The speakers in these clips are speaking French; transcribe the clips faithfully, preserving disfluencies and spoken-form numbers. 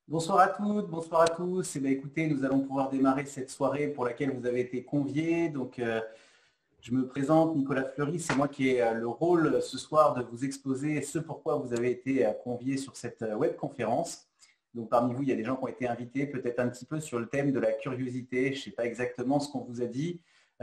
Bonsoir à toutes, bonsoir à tous. Eh bien, écoutez, nous allons pouvoir démarrer cette soirée pour laquelle vous avez été conviés. Donc, euh, je me présente, Nicolas Fleury. C'est moi qui ai euh, le rôle euh, ce soir de vous exposer ce pourquoi vous avez été euh, conviés sur cette euh, webconférence. Donc, parmi vous, il y a des gens qui ont été invités, peut-être un petit peu sur le thème de la curiosité. Je ne sais pas exactement ce qu'on vous a dit,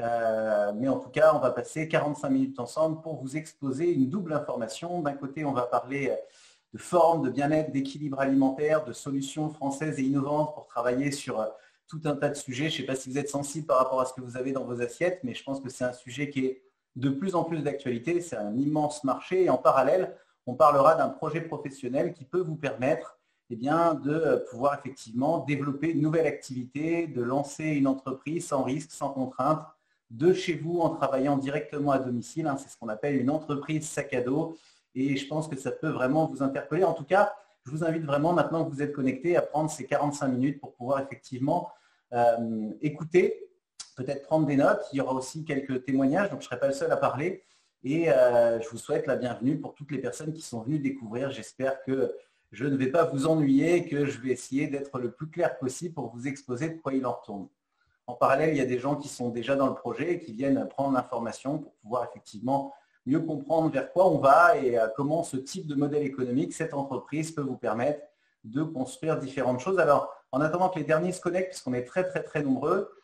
euh, mais en tout cas, on va passer quarante-cinq minutes ensemble pour vous exposer une double information. D'un côté, on va parler euh, de forme, de bien-être, d'équilibre alimentaire, de solutions françaises et innovantes pour travailler sur euh, tout un tas de sujets. Je ne sais pas si vous êtes sensible par rapport à ce que vous avez dans vos assiettes, mais je pense que c'est un sujet qui est de plus en plus d'actualité. C'est un immense marché et en parallèle, on parlera d'un projet professionnel qui peut vous permettre eh bien, de pouvoir effectivement développer une nouvelle activité, de lancer une entreprise sans risque, sans contrainte, de chez vous en travaillant directement à domicile. C'est ce qu'on appelle une entreprise sac à dos et je pense que ça peut vraiment vous interpeller. En tout cas, je vous invite vraiment, maintenant que vous êtes connectés, à prendre ces quarante-cinq minutes pour pouvoir effectivement euh, écouter, peut-être prendre des notes. Il y aura aussi quelques témoignages, donc je ne serai pas le seul à parler. Et euh, je vous souhaite la bienvenue pour toutes les personnes qui sont venues découvrir. J'espère que je ne vais pas vous ennuyer et que je vais essayer d'être le plus clair possible pour vous exposer de quoi il en retourne. En parallèle, il y a des gens qui sont déjà dans le projet et qui viennent prendre l'information pour pouvoir effectivement mieux comprendre vers quoi on va et comment ce type de modèle économique, cette entreprise peut vous permettre de construire différentes choses. Alors, en attendant que les derniers se connectent, puisqu'on est très très très nombreux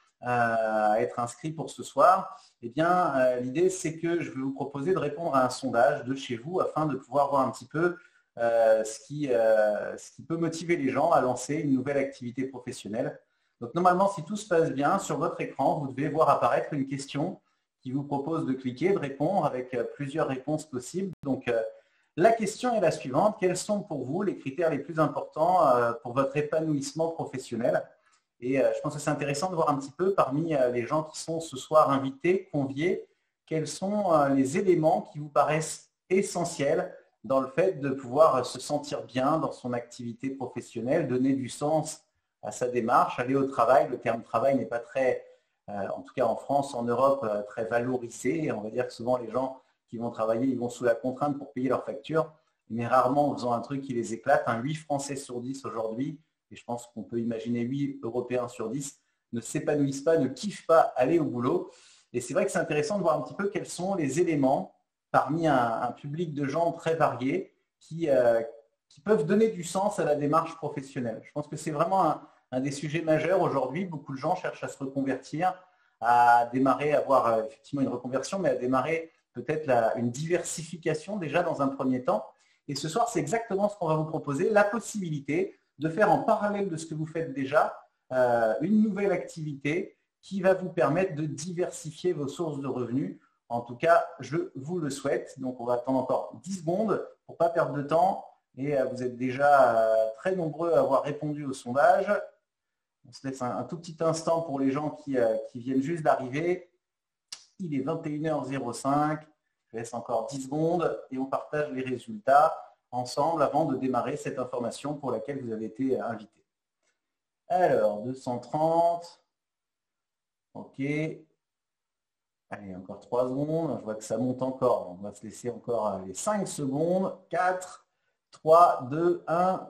à être inscrits pour ce soir, eh bien, l'idée c'est que je vais vous proposer de répondre à un sondage de chez vous afin de pouvoir voir un petit peu euh, ce, qui, euh, ce qui peut motiver les gens à lancer une nouvelle activité professionnelle. Donc normalement, si tout se passe bien, sur votre écran, vous devez voir apparaître une question qui vous propose de cliquer, de répondre avec plusieurs réponses possibles. Donc, euh, la question est la suivante. Quels sont pour vous les critères les plus importants euh, pour votre épanouissement professionnel? Et euh, je pense que c'est intéressant de voir un petit peu parmi euh, les gens qui sont ce soir invités, conviés, quels sont euh, les éléments qui vous paraissent essentiels dans le fait de pouvoir se sentir bien dans son activité professionnelle, donner du sens à sa démarche, aller au travail. Le terme travail n'est pas très euh, en tout cas en France, en Europe, euh, très valorisé. On va dire que souvent les gens qui vont travailler, ils vont sous la contrainte pour payer leurs factures, mais rarement en faisant un truc qui les éclate. Un huit Français sur dix aujourd'hui, et je pense qu'on peut imaginer huit Européens sur dix, ne s'épanouissent pas, ne kiffent pas aller au boulot. Et c'est vrai que c'est intéressant de voir un petit peu quels sont les éléments parmi un, un public de gens très variés qui, euh, qui peuvent donner du sens à la démarche professionnelle. Je pense que c'est vraiment un, un des sujets majeurs aujourd'hui. Beaucoup de gens cherchent à se reconvertir, à démarrer, à avoir euh, effectivement une reconversion, mais à démarrer peut-être une diversification déjà dans un premier temps. Et ce soir, c'est exactement ce qu'on va vous proposer, la possibilité de faire en parallèle de ce que vous faites déjà, euh, une nouvelle activité qui va vous permettre de diversifier vos sources de revenus. En tout cas, je vous le souhaite. Donc, on va attendre encore dix secondes pour ne pas perdre de temps. Et euh, vous êtes déjà euh, très nombreux à avoir répondu au sondage. On se laisse un, un tout petit instant pour les gens qui, euh, qui viennent juste d'arriver. Il est vingt et une heures zéro cinq. Je laisse encore dix secondes et on partage les résultats ensemble avant de démarrer cette information pour laquelle vous avez été invité. Alors, deux cent trente. OK. Allez, encore trois secondes. Je vois que ça monte encore. On va se laisser encore les cinq secondes. quatre, trois, deux, un.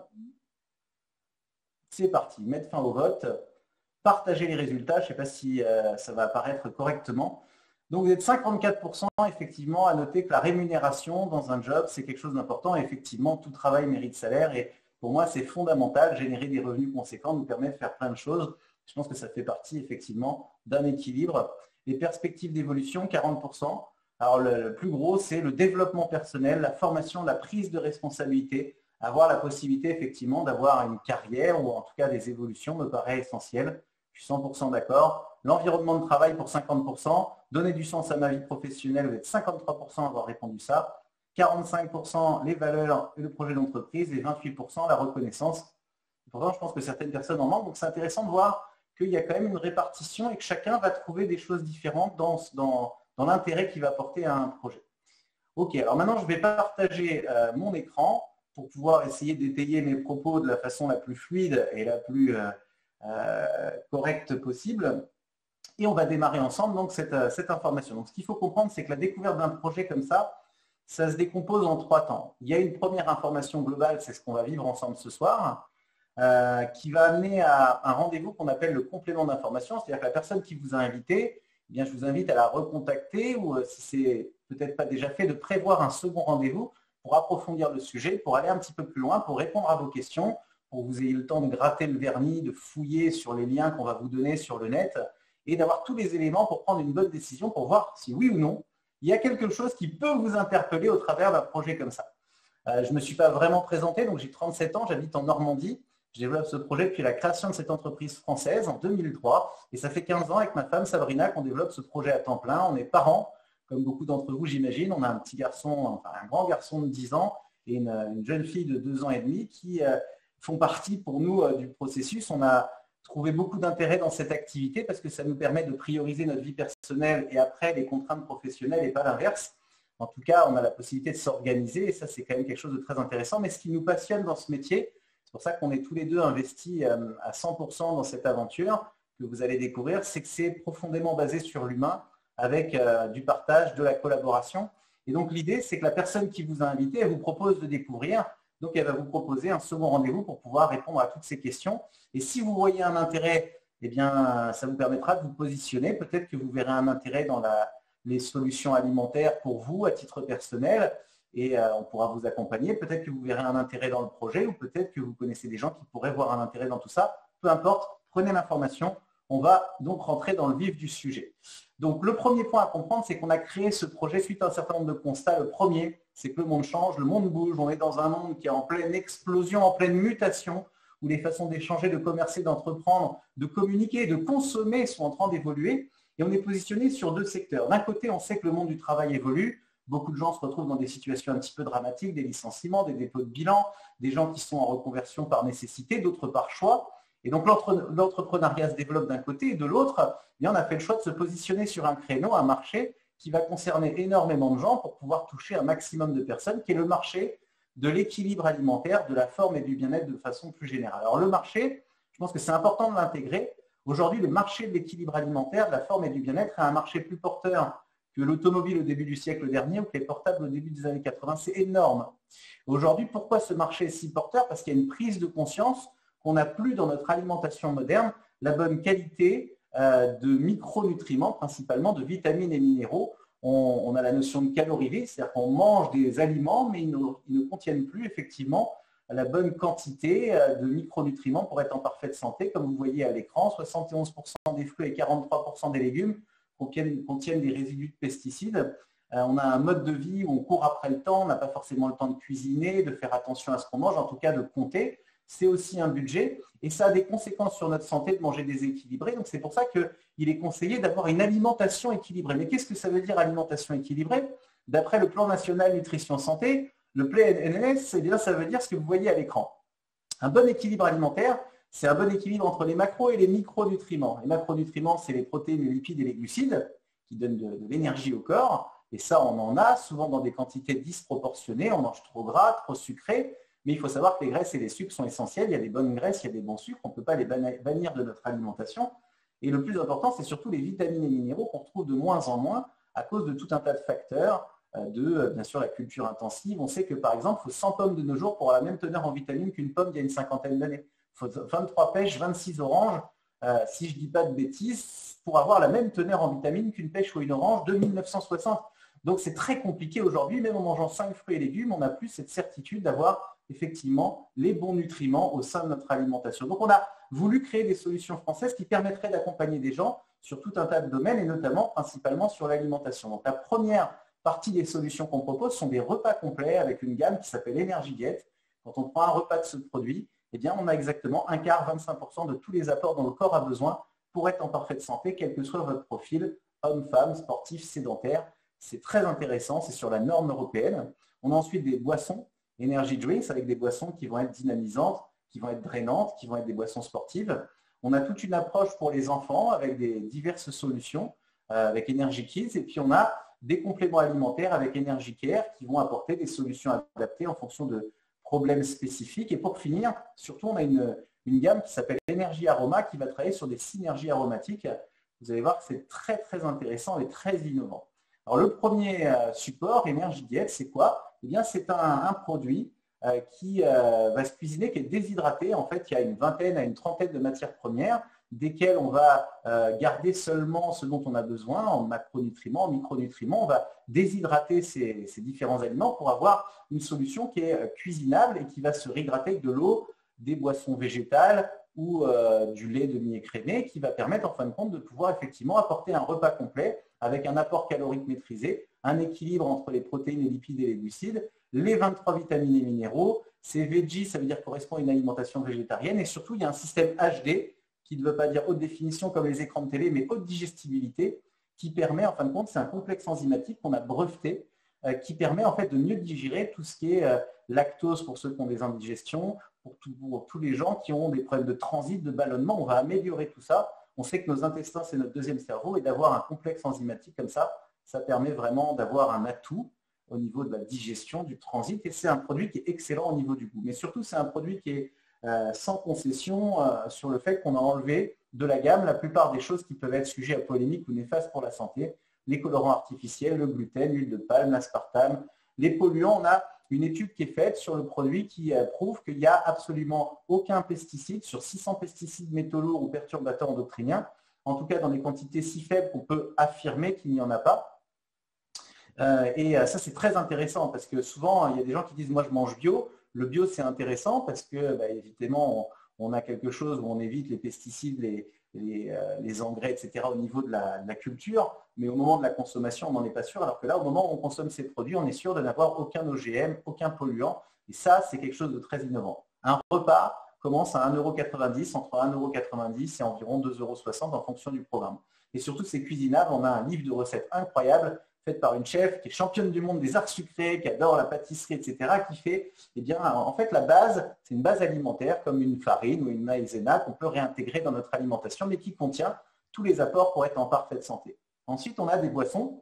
C'est parti. Mettre fin au vote. Partager les résultats. Je ne sais pas si euh, ça va apparaître correctement. Donc vous êtes cinquante-quatre pour cent effectivement à noter que la rémunération dans un job, c'est quelque chose d'important. Et effectivement, tout travail mérite salaire. Et pour moi, c'est fondamental. Générer des revenus conséquents nous permet de faire plein de choses. Je pense que ça fait partie effectivement d'un équilibre. Les perspectives d'évolution, quarante pour cent. Alors le, le plus gros, c'est le développement personnel, la formation, la prise de responsabilité. Avoir la possibilité effectivement d'avoir une carrière ou en tout cas des évolutions me paraît essentiel. Je suis cent pour cent d'accord. L'environnement de travail pour cinquante pour cent. Donner du sens à ma vie professionnelle, vous êtes cinquante-trois pour cent à avoir répondu ça. quarante-cinq pour cent les valeurs et le projet d'entreprise et vingt-huit pour cent la reconnaissance. Pourtant, je pense que certaines personnes en manquent. Donc c'est intéressant de voir qu'il y a quand même une répartition et que chacun va trouver des choses différentes dans, dans, dans l'intérêt qu'il va porter à un projet. Ok, alors maintenant je vais partager euh, mon écran pour pouvoir essayer d'étayer mes propos de la façon la plus fluide et la plus euh, euh, correcte possible. Et on va démarrer ensemble donc cette, euh, cette information. Donc ce qu'il faut comprendre, c'est que la découverte d'un projet comme ça, ça se décompose en trois temps. Il y a une première information globale, c'est ce qu'on va vivre ensemble ce soir. euh, qui va amener à un rendez-vous qu'on appelle le complément d'information, c'est-à-dire que la personne qui vous a invité, eh bien, je vous invite à la recontacter ou euh, si c'est peut-être pas déjà fait, de prévoir un second rendez-vous pour approfondir le sujet, pour aller un petit peu plus loin, pour répondre à vos questions, pour que vous ayez le temps de gratter le vernis, de fouiller sur les liens qu'on va vous donner sur le net et d'avoir tous les éléments pour prendre une bonne décision, pour voir si oui ou non, il y a quelque chose qui peut vous interpeller au travers d'un projet comme ça. Euh, je ne me suis pas vraiment présenté, donc j'ai trente-sept ans, j'habite en Normandie. Je développe ce projet depuis la création de cette entreprise française en deux mille trois. Et ça fait quinze ans avec ma femme Sabrina qu'on développe ce projet à temps plein. On est parents, comme beaucoup d'entre vous j'imagine. On a un petit garçon, enfin un grand garçon de dix ans et une, une jeune fille de deux ans et demi qui euh, font partie pour nous euh, du processus. On a trouvé beaucoup d'intérêt dans cette activité parce que ça nous permet de prioriser notre vie personnelle et après les contraintes professionnelles et pas l'inverse. En tout cas, on a la possibilité de s'organiser et ça, c'est quand même quelque chose de très intéressant. Mais ce qui nous passionne dans ce métier, c'est pour ça qu'on est tous les deux investis à cent pour cent dans cette aventure que vous allez découvrir, c'est que c'est profondément basé sur l'humain avec du partage, de la collaboration. Et donc, l'idée, c'est que la personne qui vous a invité, elle vous propose de découvrir. Donc, elle va vous proposer un second rendez-vous pour pouvoir répondre à toutes ces questions. Et si vous voyez un intérêt, eh bien, ça vous permettra de vous positionner. Peut-être que vous verrez un intérêt dans la les solutions alimentaires pour vous à titre personnel et euh, on pourra vous accompagner. Peut-être que vous verrez un intérêt dans le projet ou peut-être que vous connaissez des gens qui pourraient voir un intérêt dans tout ça. Peu importe, prenez l'information. On va donc rentrer dans le vif du sujet. Donc le premier point à comprendre, c'est qu'on a créé ce projet suite à un certain nombre de constats. Le premier, c'est que le monde change, le monde bouge. On est dans un monde qui est en pleine explosion, en pleine mutation, où les façons d'échanger, de commercer, d'entreprendre, de communiquer, de consommer sont en train d'évoluer. Et on est positionné sur deux secteurs. D'un côté, on sait que le monde du travail évolue. Beaucoup de gens se retrouvent dans des situations un petit peu dramatiques, des licenciements, des dépôts de bilan, des gens qui sont en reconversion par nécessité, d'autres par choix. Et donc l'entrepreneuriat se développe d'un côté et de l'autre, on a fait le choix de se positionner sur un créneau, un marché qui va concerner énormément de gens pour pouvoir toucher un maximum de personnes, qui est le marché de l'équilibre alimentaire, de la forme et du bien-être de façon plus générale. Alors le marché, je pense que c'est important de l'intégrer. Aujourd'hui, le marché de l'équilibre alimentaire, de la forme et du bien-être est un marché plus porteur que l'automobile au début du siècle dernier ou que les portables au début des années quatre-vingts. C'est énorme. Aujourd'hui, pourquoi ce marché est si porteur? Parce qu'il y a une prise de conscience qu'on n'a plus dans notre alimentation moderne la bonne qualité euh, de micronutriments, principalement de vitamines et minéraux. On, on a la notion de calories vides, c'est-à-dire qu'on mange des aliments, mais ils ne, ils ne contiennent plus effectivement la bonne quantité de micronutriments pour être en parfaite santé. Comme vous voyez à l'écran, soixante et onze pour cent des fruits et quarante-trois pour cent des légumes contiennent, contiennent des résidus de pesticides. Euh, on a un mode de vie où on court après le temps, on n'a pas forcément le temps de cuisiner, de faire attention à ce qu'on mange, en tout cas de compter. C'est aussi un budget et ça a des conséquences sur notre santé de manger déséquilibré. Donc c'est pour ça qu'il est conseillé d'avoir une alimentation équilibrée. Mais qu'est-ce que ça veut dire alimentation équilibrée? D'après le plan national nutrition santé, le P N N S, eh bien, ça veut dire ce que vous voyez à l'écran. Un bon équilibre alimentaire, c'est un bon équilibre entre les macros et les micronutriments. Les macronutriments, c'est les protéines, les lipides et les glucides qui donnent de, de l'énergie au corps. Et ça, on en a souvent dans des quantités disproportionnées. On mange trop gras, trop sucré. Mais il faut savoir que les graisses et les sucres sont essentiels. Il y a des bonnes graisses, il y a des bons sucres. On ne peut pas les bannir de notre alimentation. Et le plus important, c'est surtout les vitamines et minéraux qu'on retrouve de moins en moins à cause de tout un tas de facteurs, de, bien sûr, la culture intensive. On sait que, par exemple, il faut cent pommes de nos jours pour avoir la même teneur en vitamines qu'une pomme il y a une cinquantaine d'années. Il faut vingt-trois pêches, vingt-six oranges, euh, si je ne dis pas de bêtises, pour avoir la même teneur en vitamines qu'une pêche ou une orange de mille neuf cent soixante. Donc, c'est très compliqué aujourd'hui. Même en mangeant cinq fruits et légumes, on n'a plus cette certitude d'avoir effectivement les bons nutriments au sein de notre alimentation. Donc, on a voulu créer des solutions françaises qui permettraient d'accompagner des gens sur tout un tas de domaines et notamment, principalement, sur l'alimentation. Donc, la première partie des solutions qu'on propose sont des repas complets avec une gamme qui s'appelle Energy Diet. Quand on prend un repas de ce produit, eh bien, on a exactement un quart, vingt-cinq pour cent de tous les apports dont le corps a besoin pour être en parfaite santé, quel que soit votre profil, homme, femme, sportif, sédentaire. C'est très intéressant, c'est sur la norme européenne. On a ensuite des boissons, Energy Drinks, avec des boissons qui vont être dynamisantes, qui vont être drainantes, qui vont être des boissons sportives. On a toute une approche pour les enfants avec des diverses solutions, euh, avec Energy Kids. Et puis, on a des compléments alimentaires avec Energy Care qui vont apporter des solutions adaptées en fonction de problèmes spécifiques. Et pour finir, surtout, on a une, une gamme qui s'appelle Energy Aroma qui va travailler sur des synergies aromatiques. Vous allez voir que c'est très, très intéressant et très innovant. Alors, le premier support, Energy Diet, c'est quoi? Eh bien, c'est un, un produit euh, qui euh, va se cuisiner, qui est déshydraté. En fait, il y a une vingtaine à une trentaine de matières premières, desquelles on va euh, garder seulement ce dont on a besoin en macronutriments, en micronutriments. On va déshydrater ces, ces différents aliments pour avoir une solution qui est cuisinable et qui va se réhydrater avec de l'eau, des boissons végétales ou euh, du lait demi-écrémé, qui va permettre en fin de compte de pouvoir effectivement apporter un repas complet avec un apport calorique maîtrisé, un équilibre entre les protéines, les lipides et les glucides, les vingt-trois vitamines et minéraux. C'est veggie, ça veut dire correspond à une alimentation végétarienne. Et surtout, il y a un système H D, qui ne veut pas dire haute définition comme les écrans de télé, mais haute digestibilité, qui permet, en fin de compte, c'est un complexe enzymatique qu'on a breveté, euh, qui permet en fait de mieux digérer tout ce qui est euh, lactose pour ceux qui ont des indigestions, pour, tout, pour tous les gens qui ont des problèmes de transit, de ballonnement. On va améliorer tout ça. On sait que nos intestins, c'est notre deuxième cerveau, et d'avoir un complexe enzymatique comme ça, ça permet vraiment d'avoir un atout au niveau de la digestion, du transit, et c'est un produit qui est excellent au niveau du goût. Mais surtout, c'est un produit qui est euh, sans concession euh, sur le fait qu'on a enlevé de la gamme la plupart des choses qui peuvent être sujets à polémique ou néfastes pour la santé, les colorants artificiels, le gluten, l'huile de palme, l'aspartame, les polluants. On a une étude qui est faite sur le produit qui euh, prouve qu'il n'y a absolument aucun pesticide sur six cents pesticides métaux lourds ou perturbateurs endocriniens, en tout cas dans des quantités si faibles qu'on peut affirmer qu'il n'y en a pas. Euh, et ça, c'est très intéressant parce que souvent, il y a des gens qui disent « moi, je mange bio ». Le bio, c'est intéressant parce que, bah, évidemment, on, on a quelque chose où on évite les pesticides, les, les, euh, les engrais, et cetera au niveau de la, de la culture. Mais au moment de la consommation, on n'en est pas sûr. Alors que là, au moment où on consomme ces produits, on est sûr de n'avoir aucun O G M, aucun polluant. Et ça, c'est quelque chose de très innovant. Un repas commence à un euro quatre-vingt-dix, entre un euro quatre-vingt-dix et environ deux euros soixante en fonction du programme. Et surtout, c'est cuisinable. On a un livre de recettes incroyable faite par une chef qui est championne du monde des arts sucrés, qui adore la pâtisserie, et cetera, qui fait, eh bien, en fait, la base, c'est une base alimentaire comme une farine ou une maïzena qu'on peut réintégrer dans notre alimentation, mais qui contient tous les apports pour être en parfaite santé. Ensuite, on a des boissons.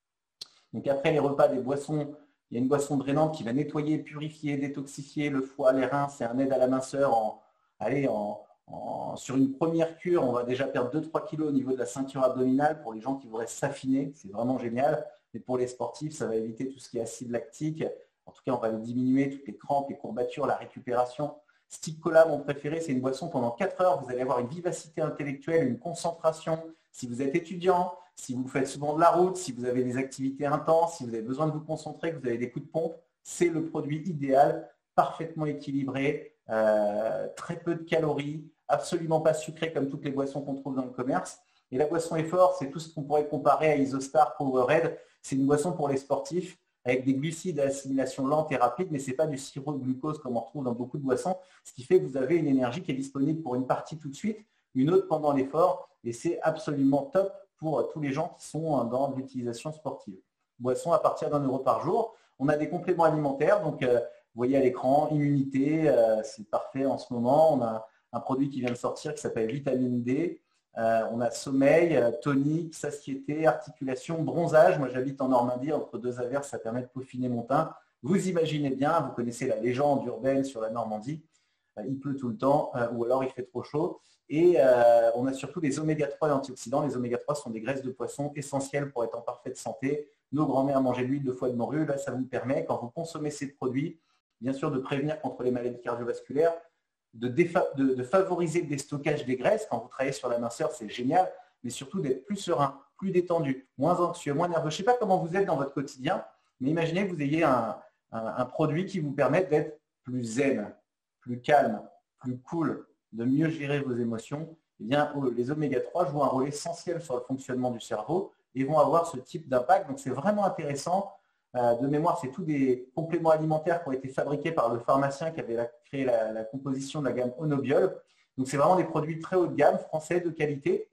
Donc après les repas, des boissons, il y a une boisson drainante qui va nettoyer, purifier, détoxifier le foie, les reins. C'est un aide à la minceur. En, allez, en, en, sur une première cure, on va déjà perdre deux à trois kilos au niveau de la ceinture abdominale pour les gens qui voudraient s'affiner. C'est vraiment génial. Mais pour les sportifs, ça va éviter tout ce qui est acide lactique. En tout cas, on va le diminuer, toutes les crampes, les courbatures, la récupération. Stick Cola, mon préféré, c'est une boisson pendant quatre heures. Vous allez avoir une vivacité intellectuelle, une concentration. Si vous êtes étudiant, si vous faites souvent de la route, si vous avez des activités intenses, si vous avez besoin de vous concentrer, que vous avez des coups de pompe, c'est le produit idéal, parfaitement équilibré, euh, très peu de calories, absolument pas sucré comme toutes les boissons qu'on trouve dans le commerce. Et la boisson Effort, c'est tout ce qu'on pourrait comparer à Isostar, Powerade. C'est une boisson pour les sportifs avec des glucides à assimilation lente et rapide, mais ce n'est pas du sirop de glucose comme on retrouve dans beaucoup de boissons, ce qui fait que vous avez une énergie qui est disponible pour une partie tout de suite, une autre pendant l'effort, et c'est absolument top pour tous les gens qui sont dans l'utilisation sportive. Boisson à partir d'un euro par jour. On a des compléments alimentaires, donc euh, vous voyez à l'écran, immunité, euh, c'est parfait en ce moment. On a un produit qui vient de sortir qui s'appelle Vitamine D. Euh, on a sommeil, euh, tonique, satiété, articulation, bronzage. Moi, j'habite en Normandie, entre deux averses, ça permet de peaufiner mon teint. Vous imaginez bien, vous connaissez la légende urbaine sur la Normandie. Euh, il pleut tout le temps, euh, ou alors il fait trop chaud. Et euh, on a surtout les oméga trois et antioxydants. Les oméga trois sont des graisses de poisson essentielles pour être en parfaite santé. Nos grands-mères mangeaient de l'huile de foie de morue. Là, ça vous permet, quand vous consommez ces produits, bien sûr, de prévenir contre les maladies cardiovasculaires, De, de, de favoriser le déstockage des graisses. Quand vous travaillez sur la minceur, c'est génial, mais surtout d'être plus serein, plus détendu, moins anxieux, moins nerveux. Je ne sais pas comment vous êtes dans votre quotidien, mais imaginez que vous ayez un, un, un produit qui vous permette d'être plus zen, plus calme, plus cool, de mieux gérer vos émotions. Eh bien, les oméga trois jouent un rôle essentiel sur le fonctionnement du cerveau et vont avoir ce type d'impact. Donc, c'est vraiment intéressant. De mémoire, c'est tous des compléments alimentaires qui ont été fabriqués par le pharmacien qui avait créé la, la composition de la gamme Onobiol. Donc, c'est vraiment des produits très haut de gamme, français, de qualité.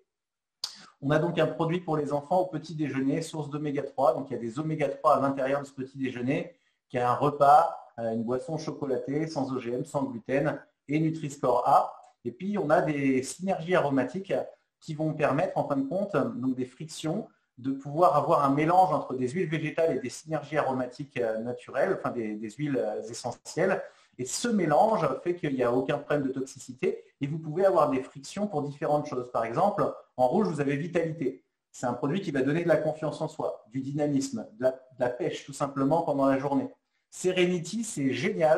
On a donc un produit pour les enfants au petit déjeuner, source d'oméga trois. Donc, il y a des oméga trois à l'intérieur de ce petit déjeuner, qui a un repas, une boisson chocolatée, sans O G M, sans gluten et Nutri-Score A. Et puis, on a des synergies aromatiques qui vont permettre, en fin de compte, donc des frictions, de pouvoir avoir un mélange entre des huiles végétales et des synergies aromatiques naturelles, enfin des, des huiles essentielles. Et ce mélange fait qu'il n'y a aucun problème de toxicité et vous pouvez avoir des frictions pour différentes choses. Par exemple, en rouge, vous avez Vitalité. C'est un produit qui va donner de la confiance en soi, du dynamisme, de la, de la pêche tout simplement pendant la journée. Serenity, c'est génial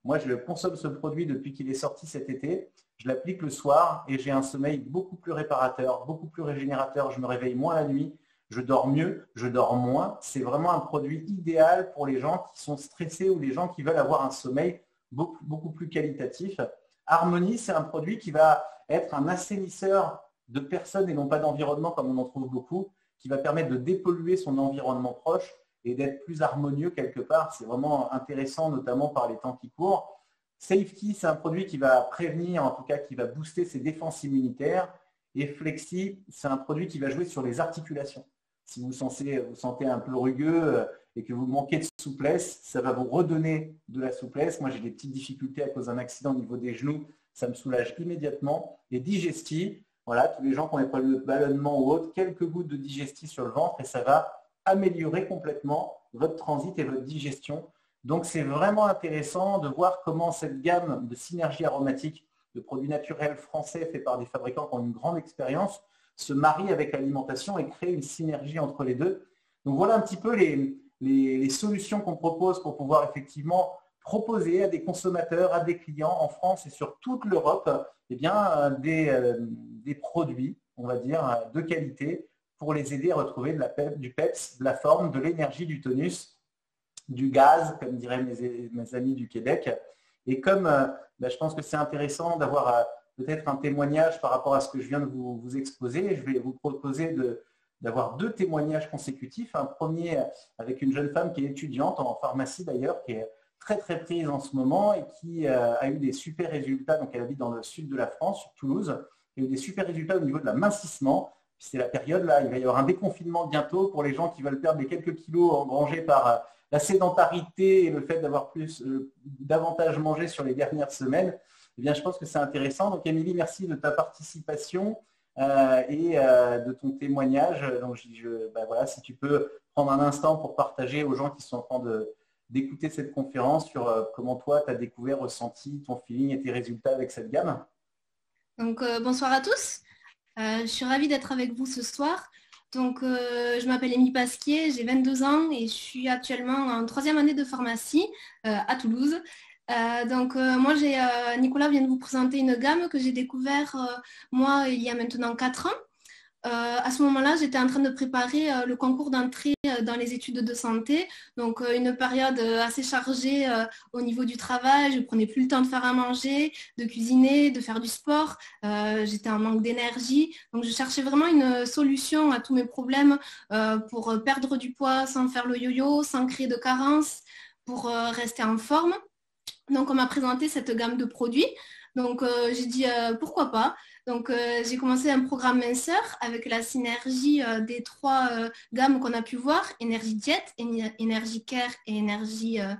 Moi, je consomme ce produit depuis qu'il est sorti cet été. Je l'applique le soir et j'ai un sommeil beaucoup plus réparateur, beaucoup plus régénérateur. Je me réveille moins la nuit, je dors mieux, je dors moins. C'est vraiment un produit idéal pour les gens qui sont stressés ou les gens qui veulent avoir un sommeil beaucoup, beaucoup plus qualitatif. Harmonie, c'est un produit qui va être un assainisseur de personnes et non pas d'environnement comme on en trouve beaucoup, qui va permettre de dépolluer son environnement proche et d'être plus harmonieux quelque part. C'est vraiment intéressant, notamment par les temps qui courent. Safety, c'est un produit qui va prévenir, en tout cas qui va booster ses défenses immunitaires. Et Flexi, c'est un produit qui va jouer sur les articulations. Si vous sentez, vous sentez un peu rugueux et que vous manquez de souplesse, ça va vous redonner de la souplesse. Moi, j'ai des petites difficultés à cause d'un accident au niveau des genoux. Ça me soulage immédiatement. Et Digesti, voilà, tous les gens qui ont des problèmes de ballonnement ou autre, quelques gouttes de Digesti sur le ventre et ça va améliorer complètement votre transit et votre digestion. Donc, c'est vraiment intéressant de voir comment cette gamme de synergie aromatique de produits naturels français faits par des fabricants qui ont une grande expérience se marie avec l'alimentation et crée une synergie entre les deux. Donc, voilà un petit peu les, les, les solutions qu'on propose pour pouvoir effectivement proposer à des consommateurs, à des clients en France et sur toute l'Europe, eh bien, des, euh, des produits, on va dire, de qualité pour les aider à retrouver de la pep, du peps, de la forme, de l'énergie, du tonus, du gaz, comme diraient mes, mes amis du Québec. Et comme euh, ben, je pense que c'est intéressant d'avoir euh, peut-être un témoignage par rapport à ce que je viens de vous, vous exposer, je vais vous proposer de, d'avoir deux témoignages consécutifs. Un premier avec une jeune femme qui est étudiante en pharmacie d'ailleurs, qui est très très prise en ce moment et qui euh, a eu des super résultats. Donc elle habite dans le sud de la France, sur Toulouse, qui a eu des super résultats au niveau de la mincissement. C'est la période là, il va y avoir un déconfinement bientôt pour les gens qui veulent perdre les quelques kilos engrangés par euh, la sédentarité et le fait d'avoir plus euh, davantage mangé sur les dernières semaines. Eh bien, je pense que c'est intéressant. Donc, Émilie, merci de ta participation euh, et euh, de ton témoignage. Donc, je, je, ben voilà, si tu peux prendre un instant pour partager aux gens qui sont en train de, d'écouter cette conférence sur euh, comment toi, tu as découvert, ressenti ton feeling et tes résultats avec cette gamme. Donc, euh, bonsoir à tous. Euh, je suis ravie d'être avec vous ce soir. Donc, euh, je m'appelle Émilie Pasquier, j'ai vingt-deux ans et je suis actuellement en troisième année de pharmacie euh, à Toulouse. Euh, donc, euh, moi, j'ai, euh, Nicolas vient de vous présenter une gamme que j'ai découvert euh, moi il y a maintenant quatre ans. Euh, à ce moment-là, j'étais en train de préparer euh, le concours d'entrée euh, dans les études de santé. Donc, euh, une période euh, assez chargée euh, au niveau du travail. Je ne prenais plus le temps de faire à manger, de cuisiner, de faire du sport. Euh, j'étais en manque d'énergie. Donc, je cherchais vraiment une solution à tous mes problèmes euh, pour perdre du poids sans faire le yo-yo, sans créer de carence, pour euh, rester en forme. Donc, on m'a présenté cette gamme de produits. Donc, euh, j'ai dit euh, pourquoi pas. Donc, euh, j'ai commencé un programme minceur avec la synergie euh, des trois euh, gammes qu'on a pu voir, Energy Jet, Energy Care et Energy euh,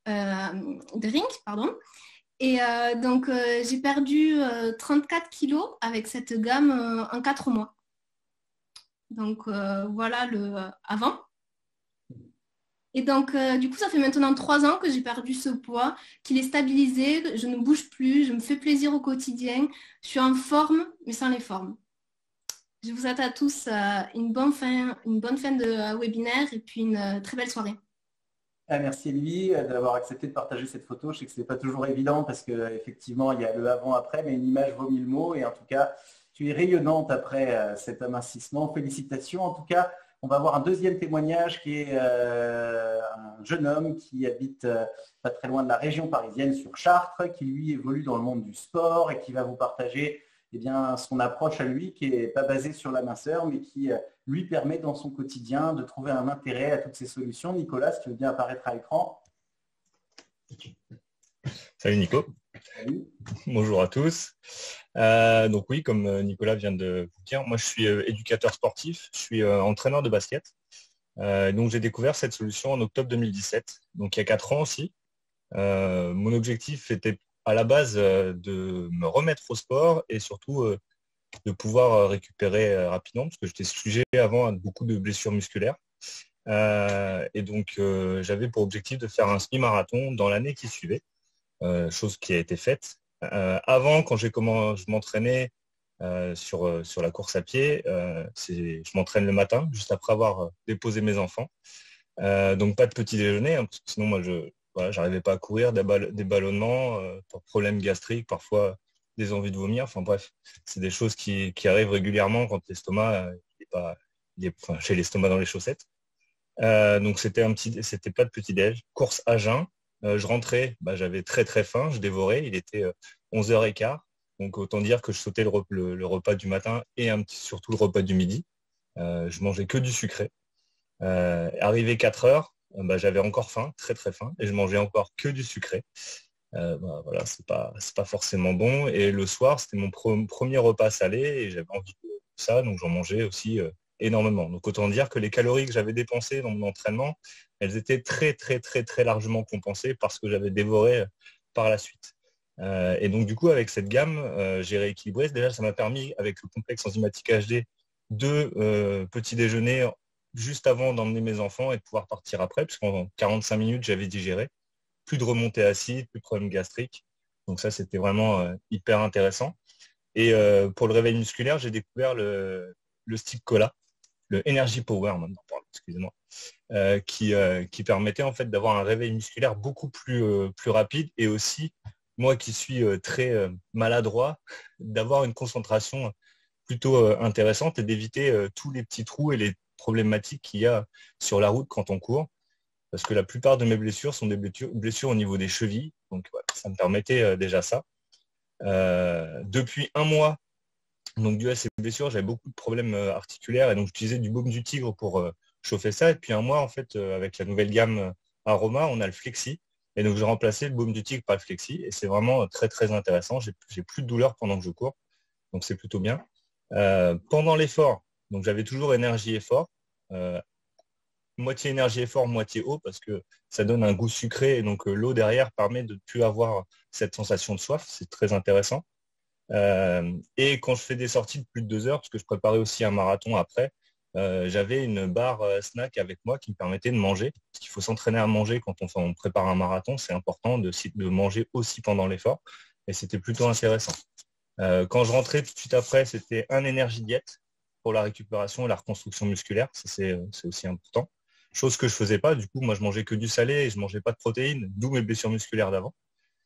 euh, Drink, pardon. Et euh, donc, euh, j'ai perdu euh, trente-quatre kilos avec cette gamme euh, en quatre mois. Donc, euh, voilà le euh, avant. Et donc, euh, du coup, ça fait maintenant trois ans que j'ai perdu ce poids, qu'il est stabilisé, je ne bouge plus, je me fais plaisir au quotidien, je suis en forme, mais sans les formes. Je vous souhaite à tous euh, une bonne fin, une bonne fin de euh, webinaire et puis une euh, très belle soirée. Ah, merci Émilie d'avoir accepté de partager cette photo. Je sais que ce n'est pas toujours évident parce qu'effectivement, il y a le avant-après, mais une image vaut mille mots. Et en tout cas, tu es rayonnante après euh, cet amincissement. Félicitations. En tout cas, on va avoir un deuxième témoignage qui est euh, un jeune homme qui habite euh, pas très loin de la région parisienne sur Chartres, qui lui évolue dans le monde du sport et qui va vous partager eh bien, son approche à lui qui n'est pas basée sur la minceur, mais qui euh, lui permet dans son quotidien de trouver un intérêt à toutes ces solutions. Nicolas, si tu veux bien apparaître à l'écran. Salut Nico. Salut. Bonjour à tous. Euh, donc oui, comme Nicolas vient de vous dire, moi je suis euh, éducateur sportif, je suis euh, entraîneur de basket. Euh, donc j'ai découvert cette solution en octobre deux mille dix-sept, donc il y a quatre ans aussi. Euh, mon objectif était à la base euh, de me remettre au sport et surtout euh, de pouvoir euh, récupérer euh, rapidement parce que j'étais sujet avant à beaucoup de blessures musculaires. Euh, et donc euh, j'avais pour objectif de faire un semi-marathon dans l'année qui suivait, euh, chose qui a été faite. Euh, avant, quand j'ai commencé, je m'entraînais euh, sur, euh, sur la course à pied, euh, c'est, je m'entraîne le matin, juste après avoir déposé mes enfants. Euh, donc pas de petit déjeuner, hein, parce que sinon moi je voilà, j'arrivais pas à courir, des, ball des ballonnements, euh, pour problèmes gastriques, parfois des envies de vomir. Enfin bref, c'est des choses qui, qui arrivent régulièrement quand l'estomac euh, est pas, il est, enfin, j'ai l'estomac dans les chaussettes. Euh, donc c'était un petit, c'était pas de petit déj. Course à jeun. Euh, je rentrais, bah, j'avais très très faim, je dévorais. Il était euh, onze heures quinze. Donc autant dire que je sautais le, re le, le repas du matin et un petit, surtout le repas du midi. Euh, je mangeais que du sucré. Euh, arrivé quatre heures, euh, bah, j'avais encore faim, très très faim, et je mangeais encore que du sucré. Euh, bah, voilà, c'est pas, c'est pas forcément bon. Et le soir, c'était mon pre premier repas salé et j'avais envie de ça, donc j'en mangeais aussi euh, énormément. Donc autant dire que les calories que j'avais dépensées dans mon entraînement, elles étaient très très très très largement compensées par ce que j'avais dévoré euh, par la suite. Euh, et donc du coup, avec cette gamme, euh, j'ai rééquilibré. Déjà, ça m'a permis, avec le complexe enzymatique H D, de euh, petit déjeuner juste avant d'emmener mes enfants et de pouvoir partir après, puisqu'en quarante-cinq minutes, j'avais digéré. Plus de remontée acide, plus de problèmes gastriques. Donc ça, c'était vraiment euh, hyper intéressant. Et euh, pour le réveil musculaire, j'ai découvert le, le stick cola, le Energy Power maintenant, excusez-moi, euh, qui, euh, qui permettait en fait d'avoir un réveil musculaire beaucoup plus, euh, plus rapide et aussi, moi qui suis euh, très euh, maladroit, d'avoir une concentration plutôt euh, intéressante et d'éviter euh, tous les petits trous et les problématiques qu'il y a sur la route quand on court. Parce que la plupart de mes blessures sont des blessures, blessures au niveau des chevilles. Donc voilà, ça me permettait euh, déjà ça. Euh, depuis un mois, donc dû à ces blessures, j'avais beaucoup de problèmes euh, articulaires et donc j'utilisais du baume du tigre pour euh, chauffer ça. Et puis un mois, en fait, euh, avec la nouvelle gamme euh, Aroma, on a le Flexi. Et donc j'ai remplacé le baume du tigre par le Flexi. Et c'est vraiment euh, très très intéressant. J'ai plus de douleur pendant que je cours. Donc c'est plutôt bien. Euh, pendant l'effort, donc j'avais toujours énergie effort. Euh, moitié énergie effort, moitié eau, parce que ça donne un goût sucré, et donc euh, l'eau derrière permet de ne plus avoir cette sensation de soif, c'est très intéressant. Euh, et quand je fais des sorties de plus de deux heures, parce que je préparais aussi un marathon après, euh, j'avais une barre euh, snack avec moi qui me permettait de manger, parce qu'il faut s'entraîner à manger quand on, on prépare un marathon, c'est important de, de manger aussi pendant l'effort, et c'était plutôt intéressant. Euh, quand je rentrais tout de suite après, c'était un énergie diète pour la récupération et la reconstruction musculaire, c'est aussi important. Chose que je faisais pas, du coup, moi je mangeais que du salé et je mangeais pas de protéines, d'où mes blessures musculaires d'avant.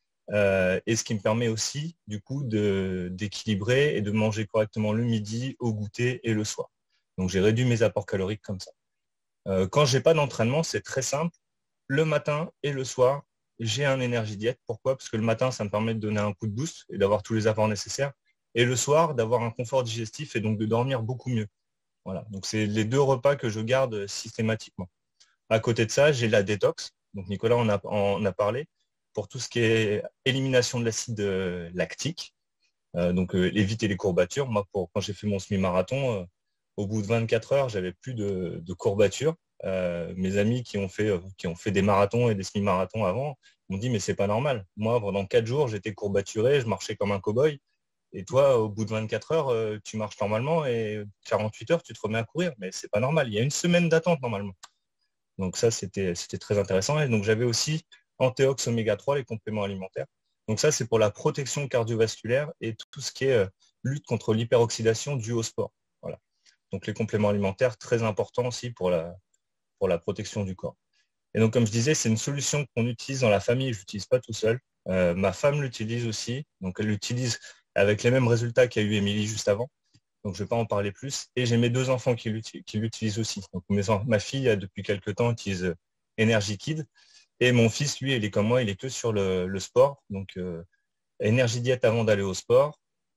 Euh, et ce qui me permet aussi, du coup, d'équilibrer et de manger correctement le midi, au goûter et le soir. Donc j'ai réduit mes apports caloriques comme ça. Euh, quand j'ai pas d'entraînement, c'est très simple. Le matin et le soir, j'ai un énergie diète. Pourquoi? Parce que le matin, ça me permet de donner un coup de boost et d'avoir tous les apports nécessaires. Et le soir, d'avoir un confort digestif et donc de dormir beaucoup mieux. Voilà. Donc c'est les deux repas que je garde systématiquement. À côté de ça, j'ai la détox. Donc Nicolas en a, en a parlé pour tout ce qui est élimination de l'acide lactique. Euh, donc euh, éviter les courbatures. Moi, pour, quand j'ai fait mon semi-marathon, euh, au bout de vingt-quatre heures, j'avais plus de, de courbatures. Euh, mes amis qui ont fait euh, qui ont fait des marathons et des semi-marathons avant m'ont dit mais c'est pas normal. Moi, pendant quatre jours, j'étais courbaturé, je marchais comme un cow-boy. Et toi, au bout de vingt-quatre heures, euh, tu marches normalement et quarante-huit heures, tu te remets à courir. Mais c'est pas normal. Il y a une semaine d'attente normalement. Donc ça, c'était très intéressant. Et donc j'avais aussi Antéox oméga trois, les compléments alimentaires. Donc ça, c'est pour la protection cardiovasculaire et tout ce qui est euh, lutte contre l'hyperoxydation due au sport. Voilà. Donc les compléments alimentaires, très importants aussi pour la, pour la protection du corps. Et donc comme je disais, c'est une solution qu'on utilise dans la famille, je l'utilise pas tout seul. Euh, ma femme l'utilise aussi, donc elle l'utilise avec les mêmes résultats qu'a eu Émilie juste avant. Donc, je ne vais pas en parler plus. Et j'ai mes deux enfants qui l'utilisent aussi. Donc, mes, ma fille, depuis quelques temps, utilise Energy Kid. Et mon fils, lui, il est comme moi, il est que sur le, le sport. Donc, euh, énergie diète avant d'aller au sport,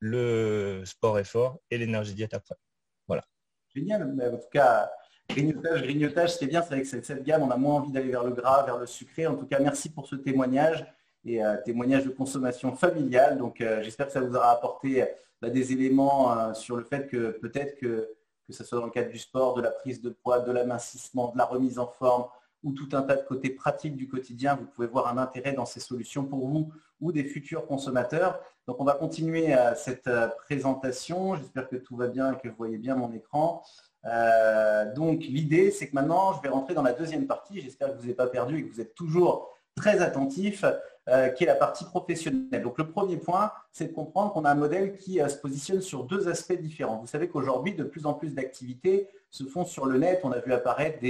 le sport effort et l'énergie diète après. Voilà. Génial. Mais en tout cas, grignotage, grignotage, c'est bien. C'est vrai que cette, cette gamme, on a moins envie d'aller vers le gras, vers le sucré. En tout cas, merci pour ce témoignage et euh, témoignage de consommation familiale. Donc, euh, j'espère que ça vous aura apporté bah, des éléments euh, sur le fait que peut-être que, que ce soit dans le cadre du sport, de la prise de poids, de l'amincissement, de la remise en forme ou tout un tas de côtés pratiques du quotidien, vous pouvez voir un intérêt dans ces solutions pour vous ou des futurs consommateurs. Donc, on va continuer euh, cette euh, présentation. J'espère que tout va bien et que vous voyez bien mon écran. Euh, donc, l'idée, c'est que maintenant, je vais rentrer dans la deuxième partie. J'espère que vous n'avez pas perdu et que vous êtes toujours très attentif, euh, qui est la partie professionnelle. Donc le premier point, c'est de comprendre qu'on a un modèle qui euh, se positionne sur deux aspects différents. Vous savez qu'aujourd'hui, de plus en plus d'activités se font sur le net. On a vu apparaître des,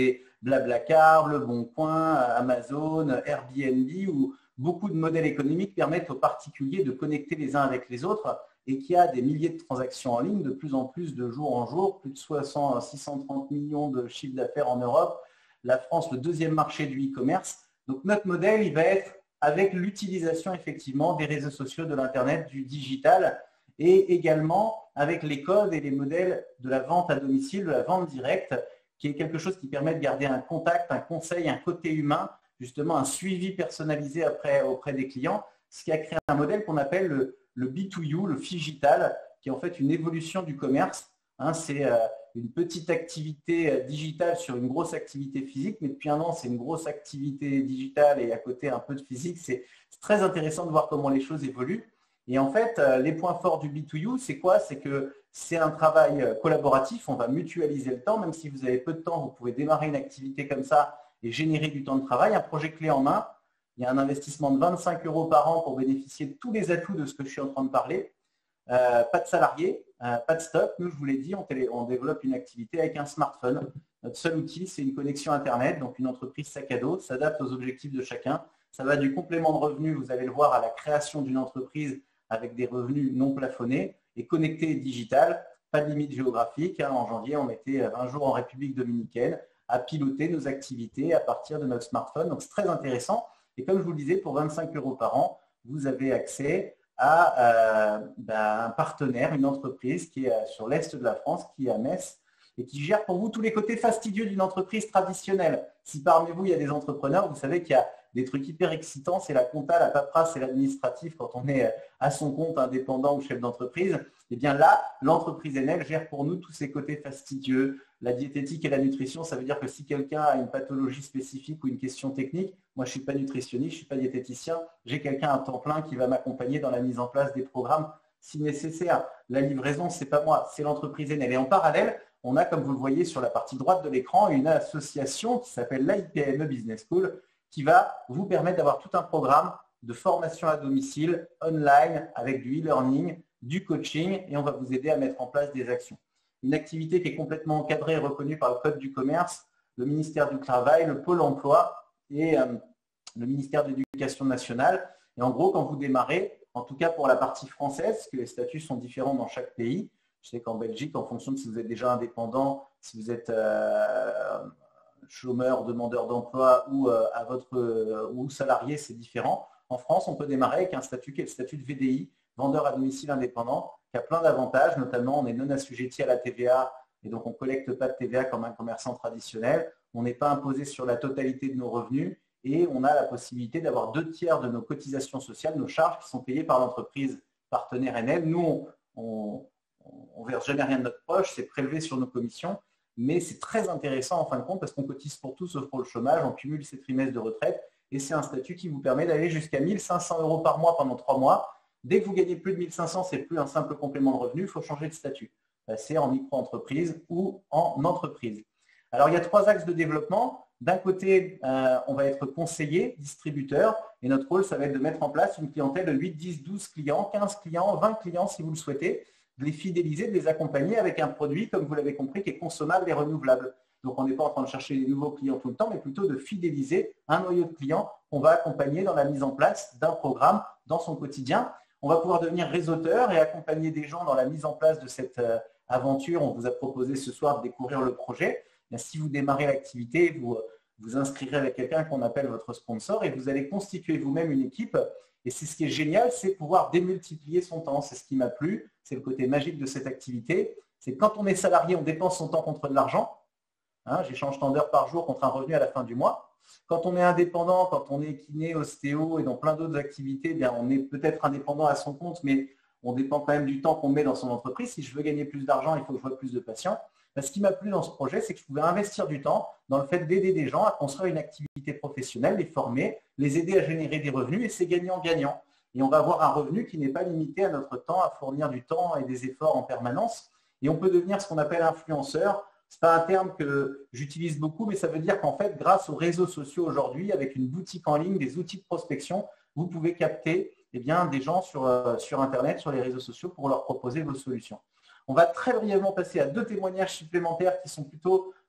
Blablacar, Le Bon Coin, Amazon, Airbnb, où beaucoup de modèles économiques permettent aux particuliers de connecter les uns avec les autres et qu'il y a des milliers de transactions en ligne, de plus en plus de jour en jour, plus de six cent trente millions de chiffres d'affaires en Europe, la France, le deuxième marché du e-commerce. Donc notre modèle, il va être avec l'utilisation effectivement des réseaux sociaux, de l'Internet, du digital et également avec les codes et les modèles de la vente à domicile, de la vente directe, qui est quelque chose qui permet de garder un contact, un conseil, un côté humain, justement un suivi personnalisé après, auprès des clients, ce qui a créé un modèle qu'on appelle le, le B deux U, le Phygital, qui est en fait une évolution du commerce. Hein, c'est euh, une petite activité digitale sur une grosse activité physique, mais depuis un an, c'est une grosse activité digitale et à côté un peu de physique. C'est très intéressant de voir comment les choses évoluent. Et en fait, euh, les points forts du B deux U, c'est quoi? C'est que c'est un travail collaboratif, on va mutualiser le temps, même si vous avez peu de temps, vous pouvez démarrer une activité comme ça et générer du temps de travail, un projet clé en main. Il y a un investissement de vingt-cinq euros par an pour bénéficier de tous les atouts de ce que je suis en train de parler. Euh, pas de salariés, euh, pas de stock. Nous, je vous l'ai dit, on, télé, on développe une activité avec un smartphone. Notre seul outil, c'est une connexion Internet, donc une entreprise sac à dos, s'adapte aux objectifs de chacun. Ça va du complément de revenus, vous allez le voir, à la création d'une entreprise avec des revenus non plafonnés et connecté et digital. Pas de limite géographique. Hein. En janvier, on mettait vingt jours en République dominicaine à piloter nos activités à partir de notre smartphone. Donc, c'est très intéressant. Et comme je vous le disais, pour vingt-cinq euros par an, vous avez accès à euh, ben, un partenaire, une entreprise qui est sur l'est de la France, qui est à Metz, et qui gère pour vous tous les côtés fastidieux d'une entreprise traditionnelle. Si parmi vous, il y a des entrepreneurs, vous savez qu'il y a des trucs hyper excitants, c'est la compta, la paperasse et l'administratif quand on est à son compte, indépendant ou chef d'entreprise. Et bien là, l'entreprise Enel gère pour nous tous ces côtés fastidieux. La diététique et la nutrition, ça veut dire que si quelqu'un a une pathologie spécifique ou une question technique, moi je ne suis pas nutritionniste, je ne suis pas diététicien, j'ai quelqu'un à temps plein qui va m'accompagner dans la mise en place des programmes si nécessaire. La livraison, ce n'est pas moi, c'est l'entreprise Enel. Et en parallèle, on a, comme vous le voyez sur la partie droite de l'écran, une association qui s'appelle l'I P M E Business School, qui va vous permettre d'avoir tout un programme de formation à domicile, online, avec du e-learning, du coaching, et on va vous aider à mettre en place des actions. Une activité qui est complètement encadrée et reconnue par le Code du commerce, le ministère du Travail, le Pôle emploi et euh, le ministère de l'Éducation nationale. Et en gros, quand vous démarrez, en tout cas pour la partie française, parce que les statuts sont différents dans chaque pays, je sais qu'en Belgique, en fonction de si vous êtes déjà indépendant, si vous êtes euh, chômeur, demandeur d'emploi ou, euh, à votre, euh, ou salarié, c'est différent. En France, on peut démarrer avec un statut qui est le statut de V D I, vendeur à domicile indépendant, qui a plein d'avantages, notamment on est non assujetti à la T V A et donc on ne collecte pas de T V A comme un commerçant traditionnel, on n'est pas imposé sur la totalité de nos revenus et on a la possibilité d'avoir deux tiers de nos cotisations sociales, nos charges qui sont payées par l'entreprise partenaire Enel. Nous, on ne verse jamais rien de notre poche, c'est prélevé sur nos commissions, mais c'est très intéressant en fin de compte parce qu'on cotise pour tout sauf pour le chômage, on cumule ses trimestres de retraite et c'est un statut qui vous permet d'aller jusqu'à mille cinq cents euros par mois pendant trois mois. Dès que vous gagnez plus de mille cinq cents, c'est plus un simple complément de revenu, il faut changer de statut. C'est en micro-entreprise ou en entreprise. Alors, il y a trois axes de développement. D'un côté, euh, on va être conseiller, distributeur, et notre rôle, ça va être de mettre en place une clientèle de huit, dix, douze clients, quinze clients, vingt clients si vous le souhaitez, de les fidéliser, de les accompagner avec un produit, comme vous l'avez compris, qui est consommable et renouvelable. Donc, on n'est pas en train de chercher des nouveaux clients tout le temps, mais plutôt de fidéliser un noyau de clients qu'on va accompagner dans la mise en place d'un programme dans son quotidien. On va pouvoir devenir réseauteur et accompagner des gens dans la mise en place de cette euh, aventure. On vous a proposé ce soir de découvrir le projet. Bien, si vous démarrez l'activité, vous vous inscrirez avec quelqu'un qu'on appelle votre sponsor et vous allez constituer vous-même une équipe. Et c'est ce qui est génial, c'est pouvoir démultiplier son temps. C'est ce qui m'a plu, c'est le côté magique de cette activité. C'est quand on est salarié, on dépense son temps contre de l'argent. Hein, j'échange tant d'heures par jour contre un revenu à la fin du mois. Quand on est indépendant, quand on est kiné, ostéo et dans plein d'autres activités, eh bien, on est peut-être indépendant à son compte, mais on dépend quand même du temps qu'on met dans son entreprise. Si je veux gagner plus d'argent, il faut que je vois plus de patients. Ben, ce qui m'a plu dans ce projet, c'est que je pouvais investir du temps dans le fait d'aider des gens à construire une activité professionnelle, les former, les aider à générer des revenus et c'est gagnant-gagnant. Et on va avoir un revenu qui n'est pas limité à notre temps, à fournir du temps et des efforts en permanence. Et on peut devenir ce qu'on appelle influenceur. Ce n'est pas un terme que j'utilise beaucoup, mais ça veut dire qu'en fait, grâce aux réseaux sociaux aujourd'hui, avec une boutique en ligne, des outils de prospection, vous pouvez capter eh bien, des gens sur, euh, sur Internet, sur les réseaux sociaux pour leur proposer vos solutions. On va très brièvement passer à deux témoignages supplémentaires qui sont plutôt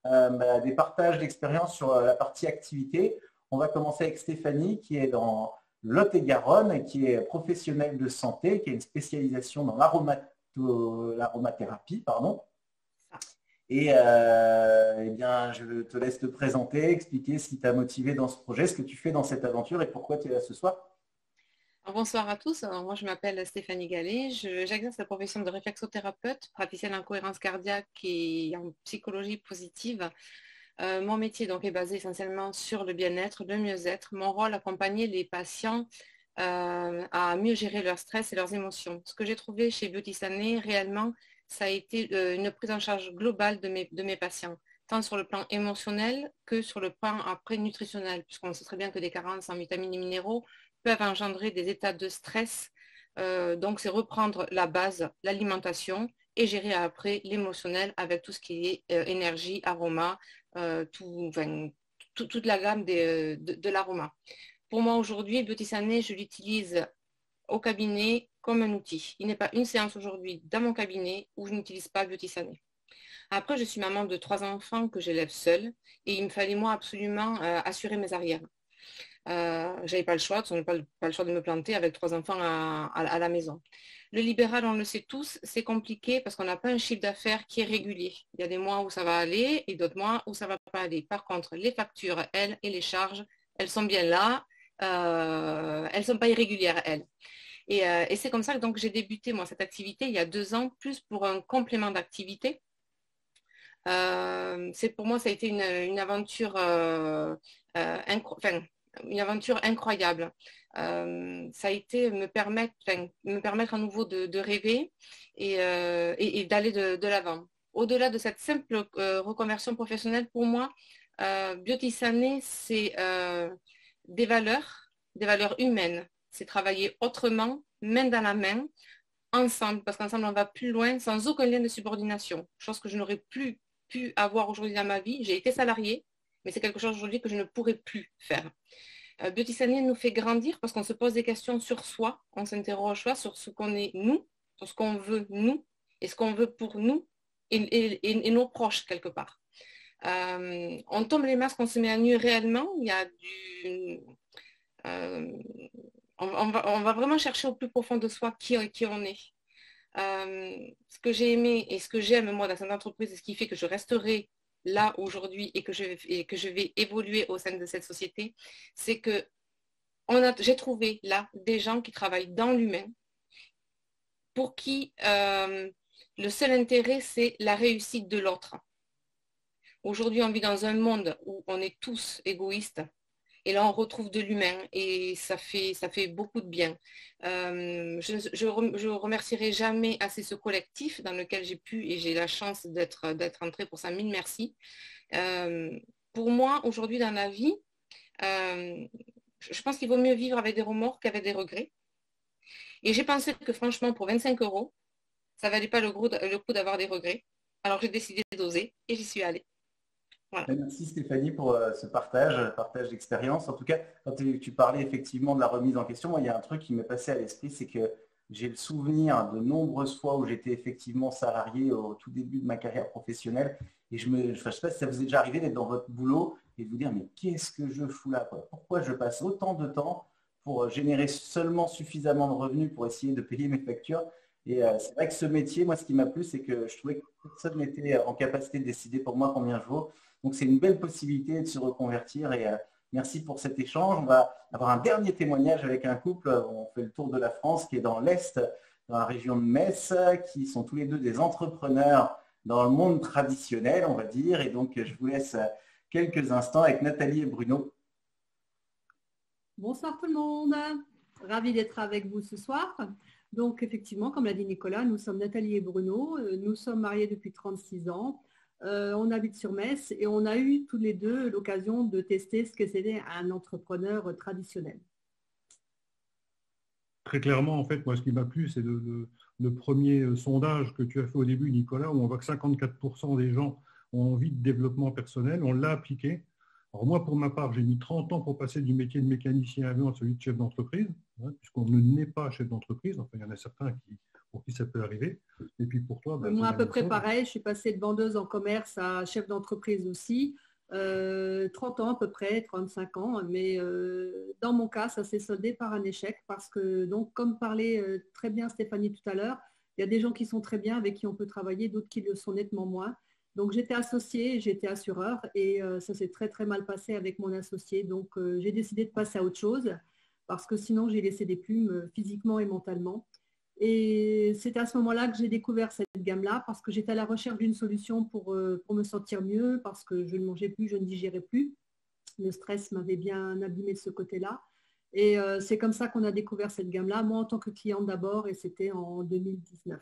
euh, bah, des partages d'expériences sur la partie activité. On va commencer avec Stéphanie qui est dans Lot-et-Garonne, qui est professionnelle de santé, qui a une spécialisation dans l'aromathérapie, pardon. Et euh, eh bien, je te laisse te présenter, expliquer ce qui t'a motivé dans ce projet, ce que tu fais dans cette aventure et pourquoi tu es là ce soir. Alors, bonsoir à tous. Alors, moi, je m'appelle Stéphanie Gallet. Je- J'exerce la profession de réflexothérapeute, praticienne en cohérence cardiaque et en psychologie positive. Euh, mon métier donc, est basé essentiellement sur le bien-être, le mieux-être. Mon rôle, accompagner les patients euh, à mieux gérer leur stress et leurs émotions. Ce que j'ai trouvé chez Beauty Sané, réellement, ça a été euh, une prise en charge globale de mes, de mes patients, tant sur le plan émotionnel que sur le plan après nutritionnel, puisqu'on sait très bien que des carences en vitamines et minéraux peuvent engendrer des états de stress. Euh, donc, c'est reprendre la base, l'alimentation, et gérer après l'émotionnel avec tout ce qui est euh, énergie, aroma, euh, tout, enfin, tout, toute la gamme des, de, de l'aroma. Pour moi, aujourd'hui, Beauty Sané, je l'utilise au cabinet comme un outil. Il n'est pas une séance aujourd'hui dans mon cabinet où je n'utilise pas Beauty Sané. Après, je suis maman de trois enfants que j'élève seule et il me fallait moi absolument euh, assurer mes arrières. Euh, j'avais pas le choix, je n'avais pas, pas le choix de me planter avec trois enfants à, à, à la maison. Le libéral, on le sait tous, c'est compliqué parce qu'on n'a pas un chiffre d'affaires qui est régulier. Il y a des mois où ça va aller et d'autres mois où ça ne va pas aller. Par contre, les factures, elles, et les charges, elles sont bien là. Euh, elles ne sont pas irrégulières, elles. Et, euh, et c'est comme ça que donc, j'ai débuté moi, cette activité il y a deux ans, plus pour un complément d'activité. Euh, c'est pour moi, ça a été une, une aventure euh, euh, incro- enfin, une aventure incroyable. Euh, ça a été me permettre, enfin, me permettre à nouveau de, de rêver et, euh, et, et d'aller de, de l'avant. Au-delà de cette simple euh, reconversion professionnelle, pour moi, euh, Beauty Sané, c'est euh, des valeurs, des valeurs humaines. C'est travailler autrement, main dans la main, ensemble, parce qu'ensemble, on va plus loin, sans aucun lien de subordination. Chose que je n'aurais plus pu avoir aujourd'hui dans ma vie. J'ai été salariée, mais c'est quelque chose aujourd'hui que je ne pourrais plus faire. Euh, Beauty Sané nous fait grandir parce qu'on se pose des questions sur soi, on s'interroge soi sur ce qu'on est nous, sur ce qu'on veut nous, et ce qu'on veut pour nous et, et, et nos proches quelque part. Euh, on tombe les masques, on se met à nu réellement. Il y a du... Euh, on, on, va, on va vraiment chercher au plus profond de soi qui, qui on est. Euh, ce que j'ai aimé et ce que j'aime moi dans cette entreprise et ce qui fait que je resterai là aujourd'hui et que je, et que je vais évoluer au sein de cette société, c'est que on a, j'ai trouvé là des gens qui travaillent dans l'humain pour qui euh, le seul intérêt, c'est la réussite de l'autre. Aujourd'hui, on vit dans un monde où on est tous égoïstes. Et là, on retrouve de l'humain et ça fait, ça fait beaucoup de bien. Euh, je ne remercierai jamais assez ce collectif dans lequel j'ai pu et j'ai la chance d'être, d'être entrée pour ça. Mille merci. Euh, pour moi, aujourd'hui dans la vie, euh, je pense qu'il vaut mieux vivre avec des remords qu'avec des regrets. Et j'ai pensé que franchement, pour vingt-cinq euros, ça ne valait pas le, gros, le coup d'avoir des regrets. Alors j'ai décidé d'oser et j'y suis allée. Voilà. Merci Stéphanie pour euh, ce partage, partage d'expérience. En tout cas, quand tu, tu parlais effectivement de la remise en question, moi, il y a un truc qui m'est passé à l'esprit, c'est que j'ai le souvenir de nombreuses fois où j'étais effectivement salarié au tout début de ma carrière professionnelle. Et je ne enfin, sais pas si ça vous est déjà arrivé d'être dans votre boulot et de vous dire, mais qu'est-ce que je fous là, quoi? Pourquoi je passe autant de temps pour générer seulement suffisamment de revenus pour essayer de payer mes factures? Et euh, c'est vrai que ce métier, moi, ce qui m'a plu, c'est que je trouvais que personne n'était en capacité de décider pour moi combien je vaux. Donc, c'est une belle possibilité de se reconvertir et euh, merci pour cet échange. On va avoir un dernier témoignage avec un couple. On fait le tour de la France qui est dans l'Est, dans la région de Metz, qui sont tous les deux des entrepreneurs dans le monde traditionnel, on va dire. Et donc, je vous laisse quelques instants avec Nathalie et Bruno. Bonsoir tout le monde. Ravi d'être avec vous ce soir. Donc, effectivement, comme l'a dit Nicolas, nous sommes Nathalie et Bruno. Nous sommes mariés depuis trente-six ans. Euh, on habite sur Metz et on a eu tous les deux l'occasion de tester ce que c'était un entrepreneur traditionnel. Très clairement, en fait, moi, ce qui m'a plu, c'est le, le, le premier sondage que tu as fait au début, Nicolas, où on voit que cinquante-quatre pour cent des gens ont envie de développement personnel. On l'a appliqué. Alors moi, pour ma part, j'ai mis trente ans pour passer du métier de mécanicien avion à celui de chef d'entreprise, hein, puisqu'on ne naît pas chef d'entreprise. Enfin, il y en a certains qui pour qui ça peut arriver. Et puis pour toi, bah, moi à peu près chose. pareil, je suis passée de vendeuse en commerce à chef d'entreprise aussi, euh, trente ans à peu près, trente-cinq ans, mais euh, dans mon cas, ça s'est soldé par un échec parce que, donc, comme parlait euh, très bien Stéphanie tout à l'heure, il y a des gens qui sont très bien, avec qui on peut travailler, d'autres qui le sont nettement moins. Donc j'étais associée, j'étais assureur et euh, ça s'est très très mal passé avec mon associé. Donc euh, j'ai décidé de passer à autre chose parce que sinon j'ai laissé des plumes euh, physiquement et mentalement. Et c'est à ce moment-là que j'ai découvert cette gamme-là parce que j'étais à la recherche d'une solution pour, euh, pour me sentir mieux parce que je ne mangeais plus, je ne digérais plus. Le stress m'avait bien abîmé de ce côté-là. Et euh, c'est comme ça qu'on a découvert cette gamme-là, moi en tant que cliente d'abord, et c'était en deux mille dix-neuf.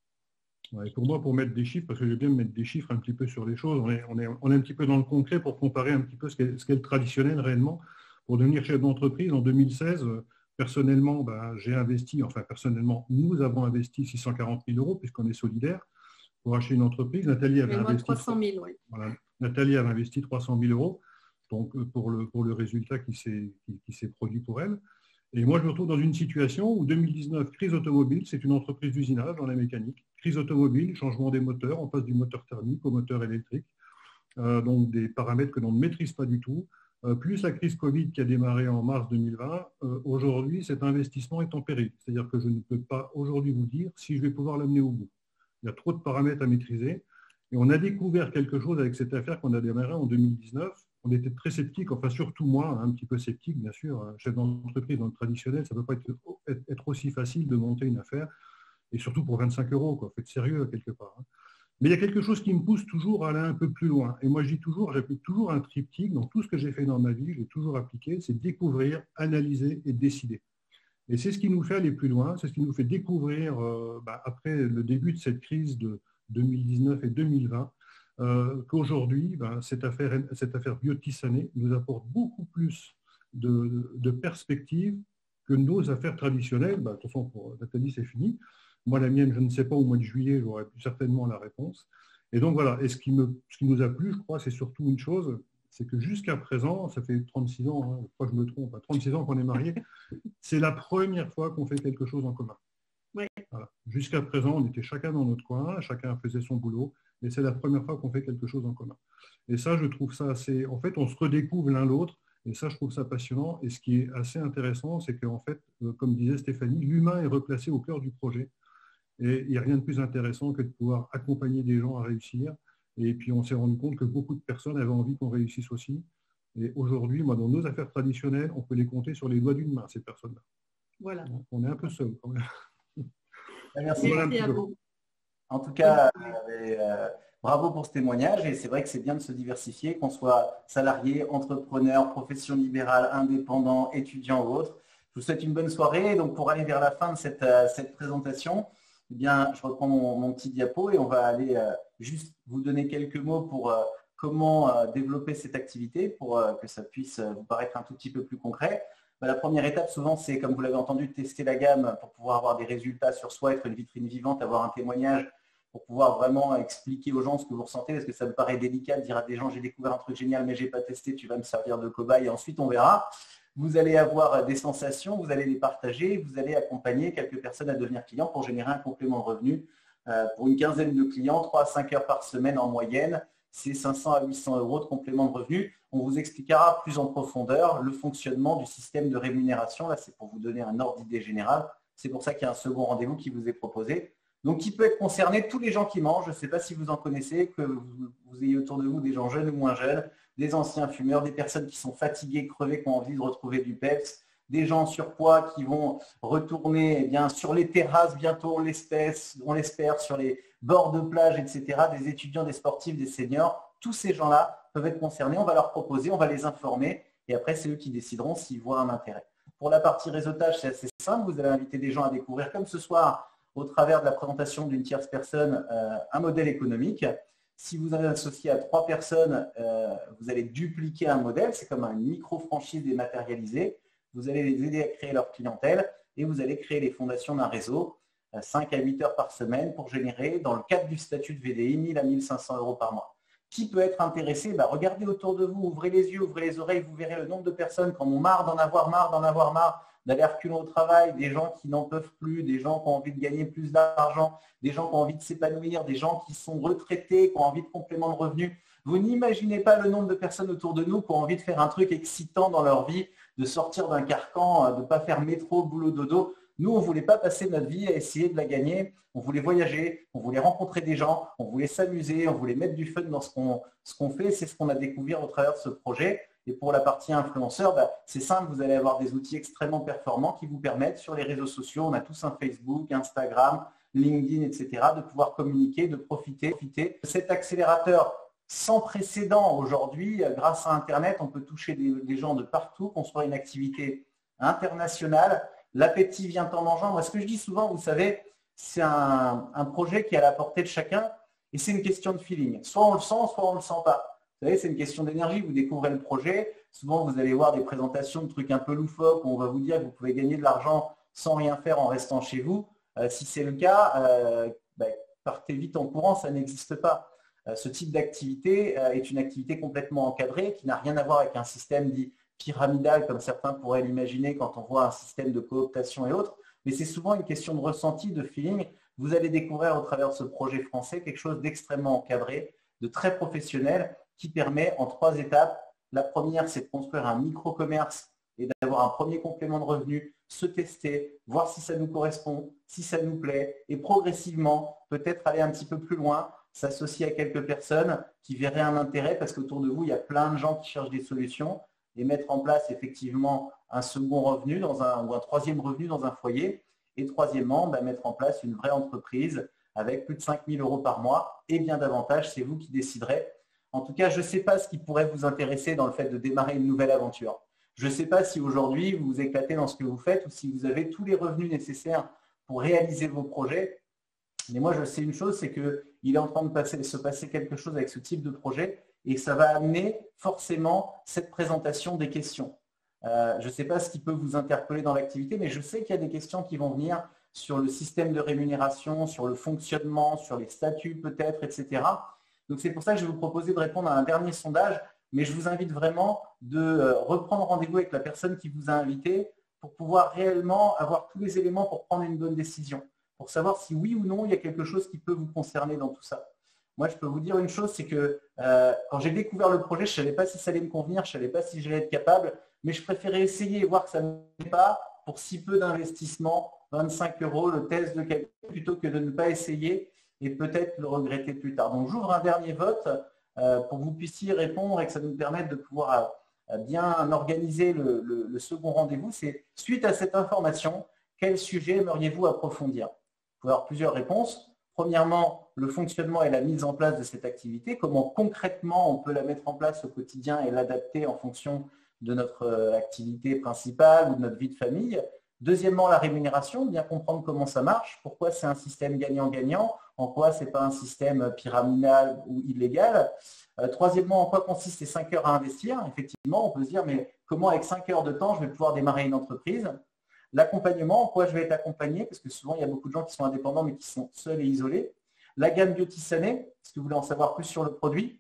Ouais, pour moi, pour mettre des chiffres, parce que j'aime bien mettre des chiffres un petit peu sur les choses, on est, on est, on est un petit peu dans le concret pour comparer un petit peu ce qu'est, ce qu'est le traditionnel réellement. Pour devenir chef d'entreprise, en deux mille seize, personnellement, ben, j'ai investi, enfin personnellement, nous avons investi six cent quarante mille euros puisqu'on est solidaire pour acheter une entreprise. Nathalie avait moi, investi trois cent mille, oui. Voilà, Nathalie avait investi trois cent mille euros donc, pour, le, pour le résultat qui s'est, qui, qui s'est produit pour elle. Et moi, je me retrouve dans une situation où deux mille dix-neuf, crise automobile, c'est une entreprise d'usinage dans la mécanique. Crise automobile, changement des moteurs, on passe du moteur thermique au moteur électrique. Euh, donc des paramètres que l'on ne maîtrise pas du tout. Euh, plus la crise Covid qui a démarré en mars deux mille vingt, euh, aujourd'hui, cet investissement est en péril. C'est-à-dire que je ne peux pas aujourd'hui vous dire si je vais pouvoir l'amener au bout. Il y a trop de paramètres à maîtriser. Et on a découvert quelque chose avec cette affaire qu'on a démarré en deux mille dix-neuf. On était très sceptiques, enfin surtout moi, un petit peu sceptique, bien sûr. Chef d'entreprise dans le traditionnel, ça ne peut pas être, être aussi facile de monter une affaire, et surtout pour vingt-cinq euros, quoi. Faites sérieux quelque part. Mais il y a quelque chose qui me pousse toujours à aller un peu plus loin. Et moi, je dis toujours, j'applique toujours un triptyque dans tout ce que j'ai fait dans ma vie, j'ai toujours appliqué, c'est découvrir, analyser et décider. Et c'est ce qui nous fait aller plus loin, c'est ce qui nous fait découvrir, euh, bah, après le début de cette crise de deux mille dix-neuf et deux mille vingt, Euh, qu'aujourd'hui, ben, cette affaire, cette affaire Biotissané nous apporte beaucoup plus de, de perspectives que nos affaires traditionnelles. Ben, de toute façon, pour Nathalie, c'est fini. Moi, la mienne, je ne sais pas, au mois de juillet, j'aurai certainement la réponse. Et donc, voilà. Et ce qui, me, ce qui nous a plu, je crois, c'est surtout une chose, c'est que jusqu'à présent, ça fait trente-six ans, hein, je crois que je me trompe, trente-six ans qu'on est mariés, c'est la première fois qu'on fait quelque chose en commun. Oui. Voilà. Jusqu'à présent, on était chacun dans notre coin, chacun faisait son boulot. Et c'est la première fois qu'on fait quelque chose en commun. Et ça, je trouve ça assez... En fait, on se redécouvre l'un l'autre. Et ça, je trouve ça passionnant. Et ce qui est assez intéressant, c'est qu'en fait, comme disait Stéphanie, l'humain est replacé au cœur du projet. Et il n'y a rien de plus intéressant que de pouvoir accompagner des gens à réussir. Et puis, on s'est rendu compte que beaucoup de personnes avaient envie qu'on réussisse aussi. Et aujourd'hui, moi, dans nos affaires traditionnelles, on peut les compter sur les doigts d'une main, ces personnes-là. Voilà. Donc, on est un peu seuls quand même. Merci. Voilà Merci à vous. En tout cas, euh, euh, bravo pour ce témoignage. Et c'est vrai que c'est bien de se diversifier, qu'on soit salarié, entrepreneur, profession libérale, indépendant, étudiant ou autre. Je vous souhaite une bonne soirée. Donc, pour aller vers la fin de cette, euh, cette présentation, eh bien, je reprends mon, mon petit diapo et on va aller euh, juste vous donner quelques mots pour euh, comment euh, développer cette activité pour euh, que ça puisse euh, vous paraître un tout petit peu plus concret. Ben, la première étape, souvent, c'est, comme vous l'avez entendu, de tester la gamme pour pouvoir avoir des résultats sur soi, être une vitrine vivante, avoir un témoignage pour pouvoir vraiment expliquer aux gens ce que vous ressentez, parce que ça me paraît délicat de dire à des gens « j'ai découvert un truc génial, mais je n'ai pas testé, tu vas me servir de cobaye » et ensuite on verra. Vous allez avoir des sensations, vous allez les partager, vous allez accompagner quelques personnes à devenir clients pour générer un complément de revenu. Euh, pour une quinzaine de clients, trois à cinq heures par semaine en moyenne, c'est cinq cents à huit cents euros de complément de revenu. On vous expliquera plus en profondeur le fonctionnement du système de rémunération. Là, c'est pour vous donner un ordre d'idée général. C'est pour ça qu'il y a un second rendez-vous qui vous est proposé. Donc, qui peut être concerné, tous les gens qui mangent. Je ne sais pas si vous en connaissez, que vous, vous ayez autour de vous des gens jeunes ou moins jeunes, des anciens fumeurs, des personnes qui sont fatiguées, crevées, qui ont envie de retrouver du peps, des gens en surpoids qui vont retourner eh bien, sur les terrasses bientôt, on l'espère, on l'espère, sur les bords de plage, et cetera, des étudiants, des sportifs, des seniors. Tous ces gens-là peuvent être concernés. On va leur proposer, on va les informer et après, c'est eux qui décideront s'ils voient un intérêt. Pour la partie réseautage, c'est assez simple. Vous allez inviter des gens à découvrir, comme ce soir, au travers de la présentation d'une tierce personne, euh, un modèle économique. Si vous avez associé à trois personnes, euh, vous allez dupliquer un modèle. C'est comme une micro-franchise dématérialisée. Vous allez les aider à créer leur clientèle et vous allez créer les fondations d'un réseau, euh, cinq à huit heures par semaine pour générer, dans le cadre du statut de V D I, mille à mille cinq cents euros par mois. Qui peut être intéressé? Bah, regardez autour de vous, ouvrez les yeux, ouvrez les oreilles, vous verrez le nombre de personnes qui en ont marre d'en avoir marre, d'en avoir marre, d'aller reculer au travail, des gens qui n'en peuvent plus, des gens qui ont envie de gagner plus d'argent, des gens qui ont envie de s'épanouir, des gens qui sont retraités, qui ont envie de complément de revenus. Vous n'imaginez pas le nombre de personnes autour de nous qui ont envie de faire un truc excitant dans leur vie, de sortir d'un carcan, de ne pas faire métro, boulot, dodo. Nous, on ne voulait pas passer notre vie à essayer de la gagner. On voulait voyager, on voulait rencontrer des gens, on voulait s'amuser, on voulait mettre du fun dans ce qu'on ce qu'on fait. C'est ce qu'on a découvert au travers de ce projet. Et pour la partie influenceur, bah, c'est simple, vous allez avoir des outils extrêmement performants qui vous permettent sur les réseaux sociaux, on a tous un Facebook, Instagram, LinkedIn, et cetera, de pouvoir communiquer, de profiter, profiter de cet accélérateur sans précédent aujourd'hui. Grâce à Internet, on peut toucher des, des gens de partout, construire une activité internationale. L'appétit vient en mangeant. Moi, ce que je dis souvent, vous savez, c'est un, un projet qui est à la portée de chacun et c'est une question de feeling. Soit on le sent, soit on ne le sent pas. Vous savez, c'est une question d'énergie. Vous découvrez le projet. Souvent, vous allez voir des présentations de trucs un peu loufoques où on va vous dire que vous pouvez gagner de l'argent sans rien faire en restant chez vous. Euh, si c'est le cas, euh, ben, partez vite en courant, ça n'existe pas. Euh, ce type d'activité euh, est une activité complètement encadrée qui n'a rien à voir avec un système dit pyramidal comme certains pourraient l'imaginer quand on voit un système de cooptation et autres. Mais c'est souvent une question de ressenti, de feeling. Vous allez découvrir au travers de ce projet français quelque chose d'extrêmement encadré, de très professionnel, qui permet en trois étapes. La première, c'est de construire un micro-commerce et d'avoir un premier complément de revenus, se tester, voir si ça nous correspond, si ça nous plaît, et progressivement, peut-être aller un petit peu plus loin, s'associer à quelques personnes qui verraient un intérêt, parce qu'autour de vous, il y a plein de gens qui cherchent des solutions, et mettre en place effectivement un second revenu dans un, ou un troisième revenu dans un foyer. Et troisièmement, bah, mettre en place une vraie entreprise avec plus de cinq mille euros par mois et bien davantage, c'est vous qui déciderez. En tout cas, je ne sais pas ce qui pourrait vous intéresser dans le fait de démarrer une nouvelle aventure. Je ne sais pas si aujourd'hui vous vous éclatez dans ce que vous faites ou si vous avez tous les revenus nécessaires pour réaliser vos projets. Mais moi, je sais une chose, c'est qu'il est en train de passer, se passer quelque chose avec ce type de projet et ça va amener forcément cette présentation des questions. Euh, je ne sais pas ce qui peut vous interpeller dans l'activité, mais je sais qu'il y a des questions qui vont venir sur le système de rémunération, sur le fonctionnement, sur les statuts peut-être, et cetera. Donc c'est pour ça que je vais vous proposer de répondre à un dernier sondage, mais je vous invite vraiment de reprendre rendez-vous avec la personne qui vous a invité pour pouvoir réellement avoir tous les éléments pour prendre une bonne décision, pour savoir si oui ou non il y a quelque chose qui peut vous concerner dans tout ça. Moi, je peux vous dire une chose, c'est que euh, quand j'ai découvert le projet, je ne savais pas si ça allait me convenir, je ne savais pas si j'allais être capable, mais je préférais essayer et voir que ça ne me plaît pas pour si peu d'investissement, vingt-cinq euros, le test de calcul, plutôt que de ne pas essayer et peut-être le regretter plus tard. Donc, j'ouvre un dernier vote euh, pour que vous puissiez répondre et que ça nous permette de pouvoir euh, bien organiser le, le, le second rendez-vous. C'est suite à cette information, quel sujet aimeriez-vous approfondir? Vous pouvez avoir plusieurs réponses. Premièrement, le fonctionnement et la mise en place de cette activité, comment concrètement on peut la mettre en place au quotidien et l'adapter en fonction de notre activité principale ou de notre vie de famille. Deuxièmement, la rémunération, bien comprendre comment ça marche, pourquoi c'est un système gagnant-gagnant, en quoi ce n'est pas un système pyramidal ou illégal. Euh, troisièmement, en quoi consistent les cinq heures à investir. Effectivement, on peut se dire, mais comment avec cinq heures de temps, je vais pouvoir démarrer une entreprise? L'accompagnement, en quoi je vais être accompagné, parce que souvent, il y a beaucoup de gens qui sont indépendants, mais qui sont seuls et isolés. La gamme Biotisané, est-ce que vous voulez en savoir plus sur le produit?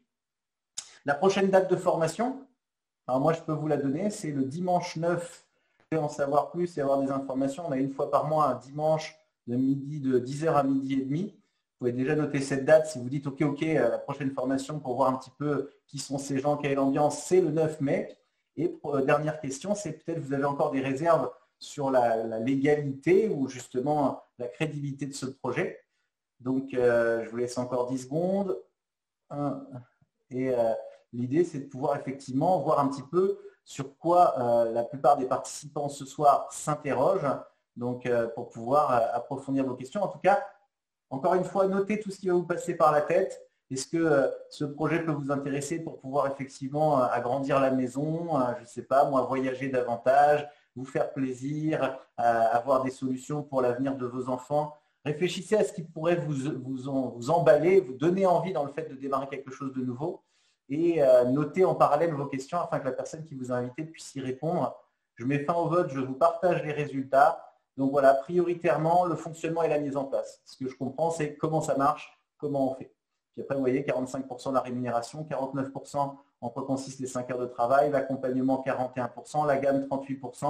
La prochaine date de formation, alors moi, je peux vous la donner, c'est le dimanche neuf. Vous pouvez en savoir plus et avoir des informations. On a une fois par mois un dimanche de midi, de dix heures à midi et demi. Vous pouvez déjà noter cette date si vous dites OK, OK, la prochaine formation pour voir un petit peu qui sont ces gens, quelle est l'ambiance, c'est le neuf mai. Et pour, euh, dernière question, c'est peut-être vous avez encore des réserves sur la, la légalité ou justement la crédibilité de ce projet. Donc, euh, je vous laisse encore dix secondes. Un, et euh, l'idée, c'est de pouvoir effectivement voir un petit peu sur quoi euh, la plupart des participants ce soir s'interrogent, donc euh, pour pouvoir euh, approfondir vos questions. En tout cas, encore une fois, notez tout ce qui va vous passer par la tête. Est-ce que euh, ce projet peut vous intéresser pour pouvoir effectivement euh, agrandir la maison, euh, je ne sais pas, moi, voyager davantage, vous faire plaisir, euh, avoir des solutions pour l'avenir de vos enfants? Réfléchissez à ce qui pourrait vous, vous, en, vous emballer, vous donner envie dans le fait de démarrer quelque chose de nouveau et euh, notez en parallèle vos questions afin que la personne qui vous a invité puisse y répondre. Je mets fin au vote, je vous partage les résultats. Donc voilà, prioritairement, le fonctionnement et la mise en place. Ce que je comprends, c'est comment ça marche, comment on fait. Puis après, vous voyez, quarante-cinq pour cent de la rémunération, quarante-neuf pour cent en quoi consistent les cinq heures de travail, l'accompagnement quarante et un pour cent, la gamme trente-huit pour cent,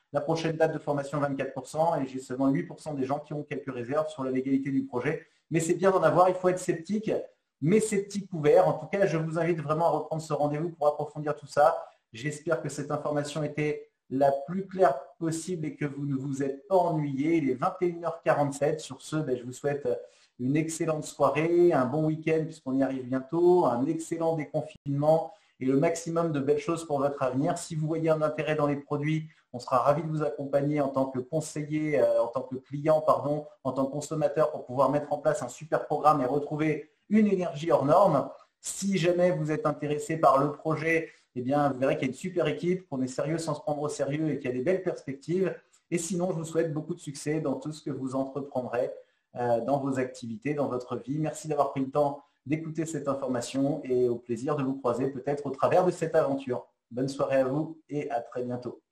La prochaine date de formation, vingt-quatre pour cent, et j'ai seulement huit pour cent des gens qui ont quelques réserves sur la légalité du projet. Mais c'est bien d'en avoir, il faut être sceptique, mais sceptique ouvert. En tout cas, je vous invite vraiment à reprendre ce rendez-vous pour approfondir tout ça. J'espère que cette information était la plus claire possible et que vous ne vous êtes pas ennuyé. Il est vingt et une heures quarante-sept. Sur ce, ben, je vous souhaite une excellente soirée, un bon week-end puisqu'on y arrive bientôt, un excellent déconfinement et le maximum de belles choses pour votre avenir. Si vous voyez un intérêt dans les produits, on sera ravis de vous accompagner en tant que conseiller, euh, en tant que client, pardon, en tant que consommateur pour pouvoir mettre en place un super programme et retrouver une énergie hors norme. Si jamais vous êtes intéressé par le projet, eh bien, vous verrez qu'il y a une super équipe, qu'on est sérieux sans se prendre au sérieux et qu'il y a des belles perspectives. Et sinon, je vous souhaite beaucoup de succès dans tout ce que vous entreprendrez, euh, dans vos activités, dans votre vie. Merci d'avoir pris le temps d'écouter cette information et au plaisir de vous croiser peut-être au travers de cette aventure. Bonne soirée à vous et à très bientôt.